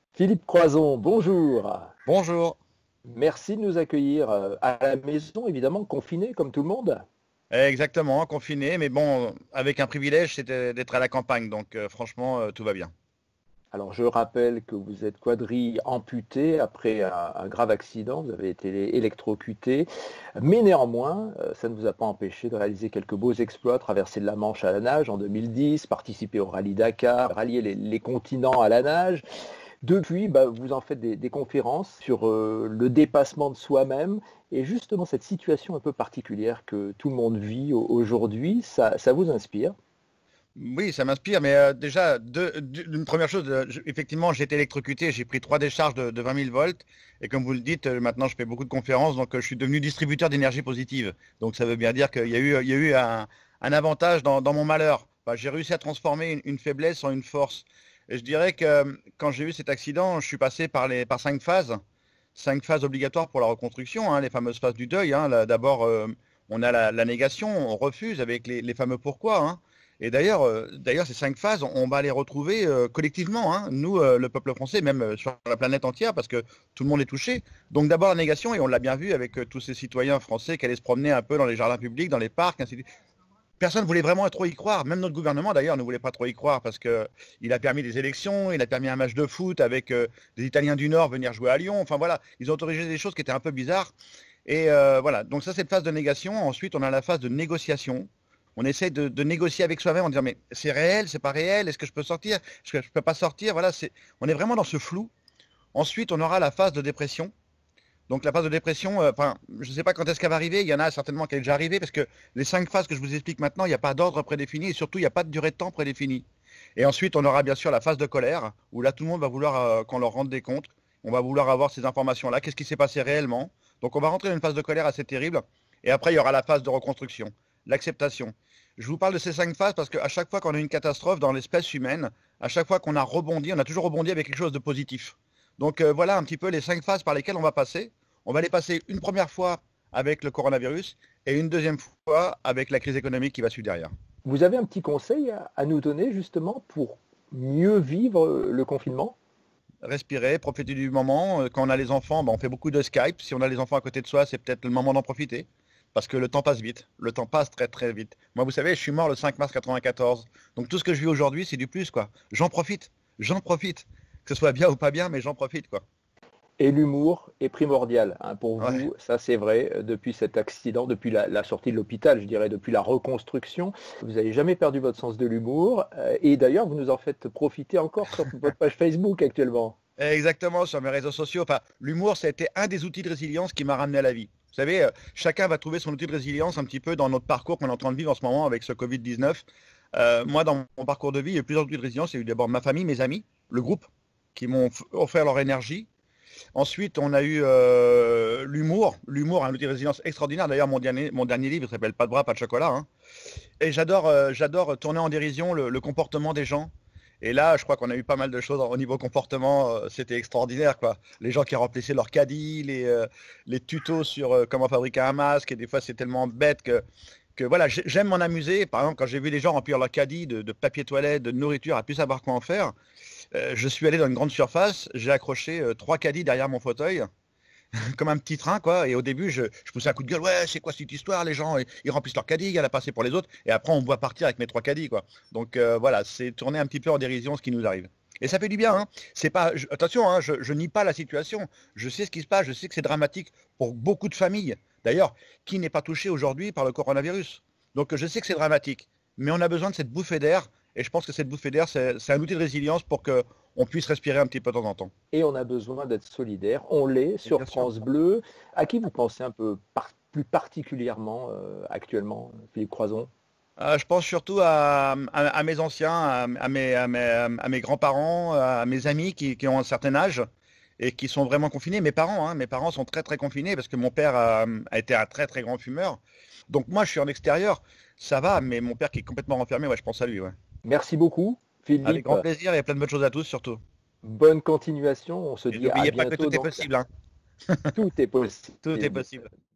Philippe Croison, bonjour. Bonjour. Merci de nous accueillir à la maison, évidemment, confiné comme tout le monde. Exactement, confiné, mais bon, avec un privilège, c'était d'être à la campagne, donc franchement, tout va bien. Alors, je rappelle que vous êtes amputé après un grave accident, vous avez été électrocuté, mais néanmoins, ça ne vous a pas empêché de réaliser quelques beaux exploits, traverser la Manche à la nage en 2010, participer au rallye Dakar, rallier les continents à la nage. Depuis, vous en faites des conférences sur le dépassement de soi-même et justement cette situation un peu particulière que tout le monde vit aujourd'hui, ça vous inspire? Oui, ça m'inspire, mais déjà, une première chose, effectivement, j'ai été électrocuté, j'ai pris 3 décharges de 20 000 volts, et comme vous le dites, maintenant je fais beaucoup de conférences, donc je suis devenu distributeur d'énergie positive. Donc ça veut bien dire qu'il y a eu un avantage dans mon malheur. Enfin, j'ai réussi à transformer une faiblesse en une force. Et je dirais que quand j'ai eu cet accident, je suis passé par 5 phases obligatoires pour la reconstruction, hein, les fameuses phases du deuil, hein. D'abord, on a la négation, on refuse avec les fameux pourquoi, hein. Et d'ailleurs, ces 5 phases, on va les retrouver collectivement, hein. Nous, le peuple français, même sur la planète entière, parce que tout le monde est touché. Donc d'abord la négation, et on l'a bien vu avec tous ces citoyens français qui allaient se promener un peu dans les jardins publics, dans les parcs, ainsi de suite. Personne ne voulait vraiment trop y croire. Même notre gouvernement, d'ailleurs, ne voulait pas trop y croire parce qu'il a permis des élections, il a permis un match de foot avec des Italiens du Nord venir jouer à Lyon. Enfin voilà, ils ont autorisé des choses qui étaient un peu bizarres. Et voilà, donc ça c'est une phase de négation. Ensuite, on a la phase de négociation. On essaie de négocier avec soi-même en disant mais c'est réel, c'est pas réel, est-ce que je peux sortir, est-ce que je peux pas sortir. Voilà, on est vraiment dans ce flou. Ensuite, on aura la phase de dépression. Donc la phase de dépression, enfin, je ne sais pas quand est-ce qu'elle va arriver, il y en a certainement qui est déjà arrivé, parce que les 5 phases que je vous explique maintenant, il n'y a pas d'ordre prédéfini, et surtout, il n'y a pas de durée de temps prédéfinie. Et ensuite, on aura bien sûr la phase de colère, où là, tout le monde va vouloir qu'on leur rende des comptes, on va vouloir avoir ces informations-là, qu'est-ce qui s'est passé réellement. Donc on va rentrer dans une phase de colère assez terrible, et après, il y aura la phase de reconstruction, l'acceptation. Je vous parle de ces 5 phases parce qu'à chaque fois qu'on a une catastrophe dans l'espèce humaine, à chaque fois qu'on a rebondi, on a toujours rebondi avec quelque chose de positif. Donc voilà un petit peu les 5 phases par lesquelles on va passer. On va les passer une première fois avec le coronavirus et une deuxième fois avec la crise économique qui va suivre derrière. Vous avez un petit conseil à nous donner justement pour mieux vivre le confinement? Respirer, profiter du moment. Quand on a les enfants, on fait beaucoup de Skype. Si on a les enfants à côté de soi, c'est peut-être le moment d'en profiter. Parce que le temps passe vite. Le temps passe très très vite. Moi, vous savez, je suis mort le 5 mars 94. Donc tout ce que je vis aujourd'hui, c'est du plus, quoi. J'en profite. J'en profite. Que ce soit bien ou pas bien, mais j'en profite, quoi. Et l'humour est primordial hein, pour Ouais. vous, ça c'est vrai, depuis cet accident, depuis la sortie de l'hôpital, je dirais, depuis la reconstruction. Vous n'avez jamais perdu votre sens de l'humour. Et d'ailleurs, vous nous en faites profiter encore sur votre page Facebook actuellement. Exactement, sur mes réseaux sociaux. Enfin, l'humour, ça a été un des outils de résilience qui m'a ramené à la vie. Vous savez, chacun va trouver son outil de résilience un petit peu dans notre parcours qu'on est en train de vivre en ce moment avec ce Covid-19. Moi, dans mon parcours de vie, il y a eu plusieurs outils de résilience. Il y a eu d'abord ma famille, mes amis, le groupe, qui m'ont offert leur énergie. Ensuite, on a eu l'humour. L'humour, un outil de résilience extraordinaire. D'ailleurs, mon dernier livre s'appelle Pas de bras, pas de chocolat, hein. Et j'adore tourner en dérision le comportement des gens. Et là, je crois qu'on a eu pas mal de choses au niveau comportement. C'était extraordinaire, quoi. Les gens qui remplissaient leur caddie, les tutos sur comment fabriquer un masque. Et des fois, c'est tellement bête que voilà, j'aime m'en amuser. Par exemple, quand j'ai vu des gens remplir leur caddie de papier toilette, de nourriture, à plus savoir quoi en faire, je suis allé dans une grande surface, j'ai accroché 3 caddies derrière mon fauteuil comme un petit train, quoi. Et au début, je poussais un coup de gueule. Ouais, c'est quoi cette histoire? Les gens, ils remplissent leur caddie, il y a la passé pour les autres. Et après, on me voit partir avec mes 3 caddies, quoi. Donc voilà, c'est tourner un petit peu en dérision ce qui nous arrive. Et ça fait du bien, hein. C'est pas, attention, hein, je nie pas la situation. Je sais ce qui se passe, je sais que c'est dramatique pour beaucoup de familles. D'ailleurs, qui n'est pas touché aujourd'hui par le coronavirus? Donc je sais que c'est dramatique. Mais on a besoin de cette bouffée d'air. Et je pense que cette bouffée d'air, c'est un outil de résilience pour qu'on puisse respirer un petit peu de temps en temps. Et on a besoin d'être solidaire. On l'est Et sur bien sûr. France Bleu. À qui vous pensez un peu plus particulièrement actuellement, Philippe Croison? Je pense surtout à mes anciens, à mes grands-parents, à mes amis qui ont un certain âge et qui sont vraiment confinés. Mes parents, hein, mes parents sont très très confinés parce que mon père a été un très très grand fumeur. Donc moi, je suis en extérieur, ça va, mais mon père qui est complètement renfermé, ouais, je pense à lui, ouais. Merci beaucoup, Avec Philippe. grand plaisir et plein de bonnes choses à tous surtout. Bonne continuation. On se Et dit à n'oubliez pas que bientôt tout est donc. possible, hein. Tout est Tout est possible. possible.